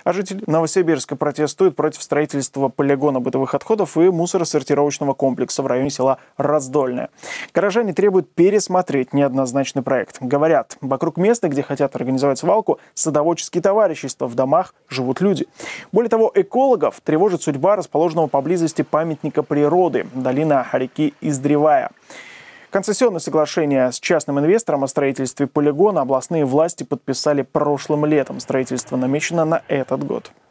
А жители Новосибирска протестуют против строительства полигона бытовых отходов и мусоросортировочного комплекса в районе села Раздольное. Горожане требуют пересмотреть неоднозначный проект. Говорят, вокруг места, где хотят организовать свалку, садоводческие товарищества, в домах живут люди. Более того, экологов тревожит судьба расположенного поблизости памятника природы – долина реки Издревая. Концессионное соглашение с частным инвестором о строительстве полигона областные власти подписали прошлым летом. Строительство намечено на этот год.